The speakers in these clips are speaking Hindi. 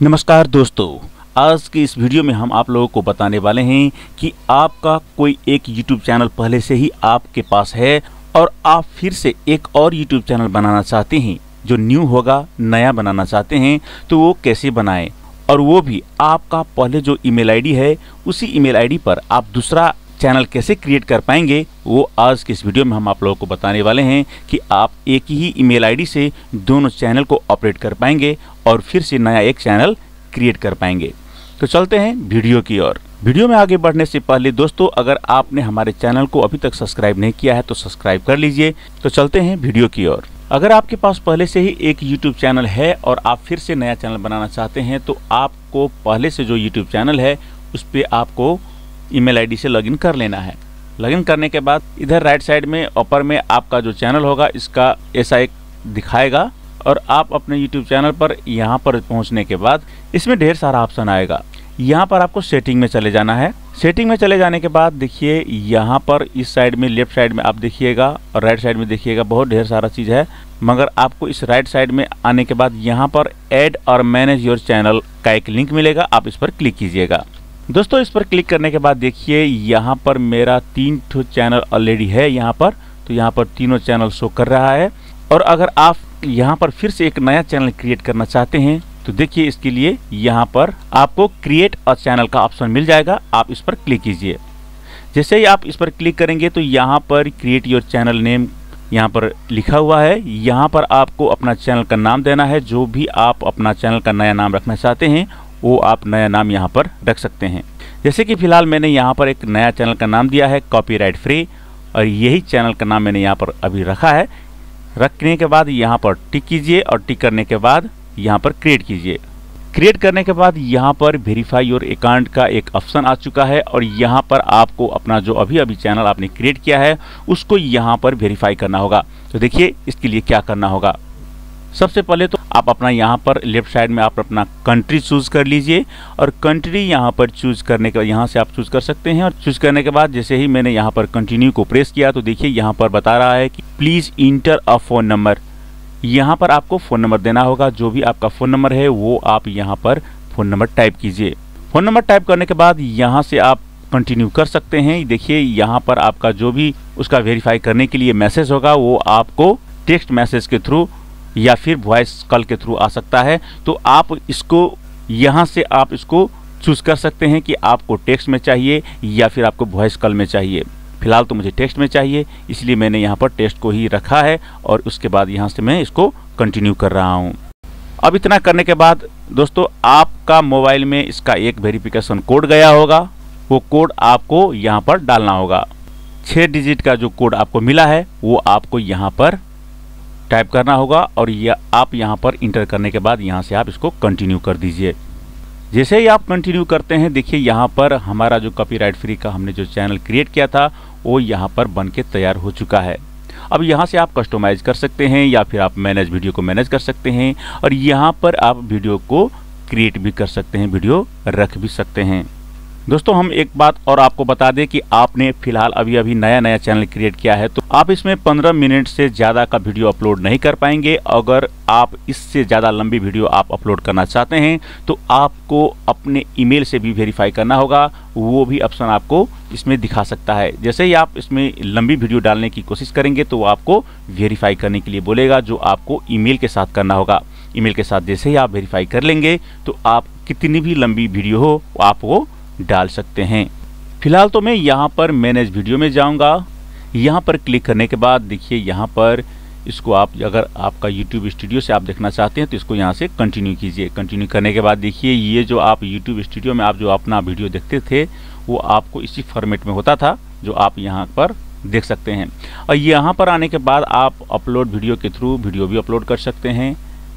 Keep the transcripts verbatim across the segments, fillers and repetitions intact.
नमस्कार दोस्तों, आज की इस वीडियो में हम आप लोगों को बताने वाले हैं कि आपका कोई एक यूट्यूब चैनल पहले से ही आपके पास है और आप फिर से एक और यूट्यूब चैनल बनाना चाहते हैं जो न्यू होगा, नया बनाना चाहते हैं तो वो कैसे बनाएं, और वो भी आपका पहले जो ईमेल आईडी है उसी ईमेल आईडी पर आप दूसरा चैनल कैसे क्रिएट कर पाएंगे, वो आज के इस वीडियो में हम आप लोगों को बताने वाले हैं कि आप एक ही ईमेल आईडी से दोनों चैनल को ऑपरेट कर पाएंगे और फिर से नया एक चैनल क्रिएट कर पाएंगे। तो चलते हैं वीडियो की ओर। वीडियो में आगे बढ़ने से पहले दोस्तों, अगर आपने हमारे चैनल को अभी तक सब्सक्राइब नहीं किया है तो सब्सक्राइब कर लीजिए। तो चलते हैं वीडियो की ओर। अगर आपके पास पहले से ही एक यूट्यूब चैनल है और आप फिर से नया चैनल बनाना चाहते हैं तो आपको पहले से जो यूट्यूब चैनल है उस पर आपको ईमेल आईडी से लॉगिन कर लेना है। लॉगिन करने के बाद इधर राइट साइड में ऊपर में आपका जो चैनल होगा इसका ऐसा एक दिखाएगा और आप अपने यूट्यूब चैनल पर यहाँ पर पहुँचने के बाद इसमें ढेर सारा ऑप्शन आएगा। यहाँ पर आपको सेटिंग में चले जाना है। सेटिंग में चले जाने के बाद देखिए यहाँ पर इस साइड में लेफ्ट साइड में आप देखिएगा और राइट साइड में देखिएगा, बहुत ढेर सारा चीज़ है। मगर आपको इस राइट साइड में आने के बाद यहाँ पर ऐड और मैनेज योर चैनल का एक लिंक मिलेगा, आप इस पर क्लिक कीजिएगा। दोस्तों इस पर क्लिक करने के बाद देखिए यहाँ पर मेरा तीन ठो चैनल ऑलरेडी है यहाँ पर, तो यहाँ पर तीनों चैनल शो कर रहा है। और अगर आप यहाँ पर फिर से एक नया चैनल क्रिएट करना चाहते हैं तो देखिए इसके लिए यहाँ पर आपको क्रिएट अ चैनल का ऑप्शन मिल जाएगा, आप इस पर क्लिक कीजिए। जैसे ही आप इस पर क्लिक करेंगे तो यहाँ पर क्रिएट योर चैनल नेम यहाँ पर लिखा हुआ है। यहाँ पर आपको अपना चैनल का नाम देना है, जो भी आप अपना चैनल का नया नाम रखना चाहते हैं वो आप नया नाम यहाँ पर रख सकते हैं। जैसे कि फिलहाल मैंने यहाँ पर एक नया चैनल का नाम दिया है कॉपीराइट फ्री, और यही चैनल का नाम मैंने यहाँ पर अभी रखा है। रखने के बाद यहाँ पर टिक कीजिए और टिक करने के बाद यहाँ पर क्रिएट कीजिए। क्रिएट करने के बाद यहाँ पर वेरीफाई योर अकाउंट का एक ऑप्शन आ चुका है और यहाँ पर आपको अपना जो अभी अभी चैनल आपने क्रिएट किया है उसको यहाँ पर वेरीफाई करना होगा। तो देखिए इसके लिए क्या करना होगा। सबसे पहले तो आप अपना यहाँ पर लेफ्ट साइड में आप अपना कंट्री चूज कर लीजिए और कंट्री यहाँ पर चूज करने के बाद यहाँ से आप चूज कर सकते हैं। और चूज करने के बाद जैसे ही मैंने यहाँ पर कंटिन्यू को प्रेस किया तो देखिए यहाँ पर बता रहा है कि please enter a phone number. यहाँ पर आपको फ़ोन नंबर देना होगा, जो भी आपका फ़ोन नंबर है वो आप यहाँ पर फ़ोन नंबर टाइप कीजिए। फ़ोन नंबर टाइप करने के बाद यहाँ से आप कंटिन्यू कर सकते हैं। देखिए यहाँ पर आपका जो भी उसका वेरीफाई करने के लिए मैसेज होगा वो आपको टेक्स्ट मैसेज के थ्रू या फिर वॉइस कॉल के थ्रू आ सकता है। तो आप इसको यहाँ से आप इसको चूज कर सकते हैं कि आपको टेक्स्ट में चाहिए या फिर आपको वॉइस कॉल में चाहिए। फिलहाल तो मुझे टेक्स्ट में चाहिए, इसलिए मैंने यहाँ पर टेक्स्ट को ही रखा है और उसके बाद यहाँ से मैं इसको कंटिन्यू कर रहा हूँ। अब इतना करने के बाद दोस्तों आपका मोबाइल में इसका एक वेरिफिकेशन कोड गया होगा, वो कोड आपको यहाँ पर डालना होगा। छः डिजिट का जो कोड आपको मिला है वो आपको यहाँ पर टाइप करना होगा और ये आप यहाँ पर इंटर करने के बाद यहाँ से आप इसको कंटिन्यू कर दीजिए। जैसे ही आप कंटिन्यू करते हैं देखिए यहाँ पर हमारा जो कॉपीराइट फ्री का हमने जो चैनल क्रिएट किया था वो यहाँ पर बन के तैयार हो चुका है। अब यहाँ से आप कस्टमाइज कर सकते हैं या फिर आप मैनेज वीडियो को मैनेज कर सकते हैं और यहाँ पर आप वीडियो को क्रिएट भी कर सकते हैं, वीडियो रख भी सकते हैं। दोस्तों हम एक बात और आपको बता दें कि आपने फिलहाल अभी अभी नया नया चैनल क्रिएट किया है तो आप इसमें पंद्रह मिनट से ज़्यादा का वीडियो अपलोड नहीं कर पाएंगे। अगर आप इससे ज़्यादा लंबी वीडियो आप अपलोड करना चाहते हैं तो आपको अपने ईमेल से भी वेरीफाई करना होगा, वो भी ऑप्शन आपको इसमें दिखा सकता है। जैसे ही आप इसमें लंबी वीडियो डालने की कोशिश करेंगे तो वो आपको वेरीफाई करने के लिए बोलेगा, जो आपको ईमेल के साथ करना होगा। ईमेल के साथ जैसे ही आप वेरीफाई कर लेंगे तो आप कितनी भी लंबी वीडियो हो आप वो डाल सकते हैं। फिलहाल तो मैं यहाँ पर मैनेज वीडियो में जाऊँगा। यहाँ पर क्लिक करने के बाद देखिए यहाँ पर इसको आप अगर आपका यूट्यूब स्टूडियो से आप देखना चाहते हैं तो इसको यहाँ से कंटिन्यू कीजिए। कंटिन्यू करने के बाद देखिए ये जो आप यूट्यूब स्टूडियो में आप जो अपना वीडियो देखते थे वो आपको इसी फॉर्मेट में होता था, जो आप यहाँ पर देख सकते हैं। और यहाँ पर आने के बाद आप अपलोड वीडियो के थ्रू वीडियो भी अपलोड कर सकते हैं।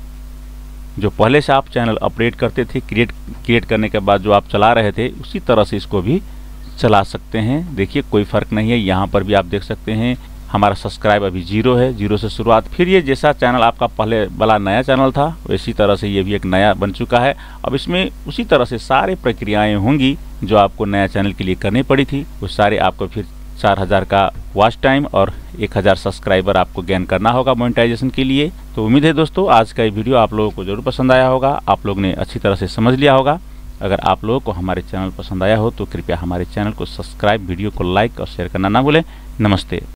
जो पहले से आप चैनल अपडेट करते थे, क्रिएट क्रिएट करने के बाद जो आप चला रहे थे उसी तरह से इसको भी चला सकते हैं। देखिए कोई फ़र्क नहीं है। यहाँ पर भी आप देख सकते हैं हमारा सब्सक्राइब अभी जीरो है, जीरो से शुरुआत। फिर ये जैसा चैनल आपका पहले वाला नया चैनल था वैसी तरह से ये भी एक नया बन चुका है। अब इसमें उसी तरह से सारी प्रक्रियाएँ होंगी जो आपको नया चैनल के लिए करनी पड़ी थी, वो सारे आपको फिर चार हज़ार का वॉच टाइम और एक हज़ार सब्सक्राइबर आपको गेन करना होगा मोनेटाइजेशन के लिए। तो उम्मीद है दोस्तों आज का ये वीडियो आप लोगों को जरूर पसंद आया होगा, आप लोग ने अच्छी तरह से समझ लिया होगा। अगर आप लोगों को हमारे चैनल पसंद आया हो तो कृपया हमारे चैनल को सब्सक्राइब, वीडियो को लाइक और शेयर करना ना भूलें। नमस्ते।